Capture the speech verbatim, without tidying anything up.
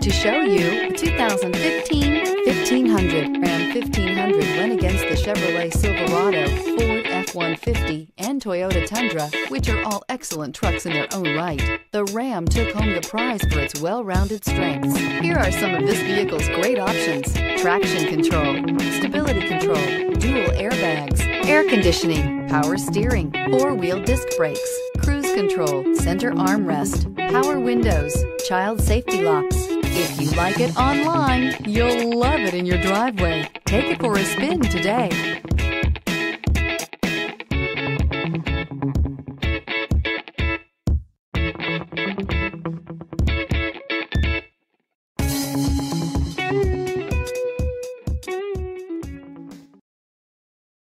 to show you the two thousand fifteen fifteen hundred. Ram fifteen hundred went against the Chevrolet Silverado, Ford F one fifty, and Toyota Tundra, which are all excellent trucks in their own right. The Ram took home the prize for its well-rounded strengths. Here are some of this vehicle's great options: traction control, stability control, dual airbags, air conditioning, power steering, four-wheel disc brakes, cruise control, center armrest, power windows, child safety locks. If you like it online, you'll love it in your driveway. Take it for a spin today.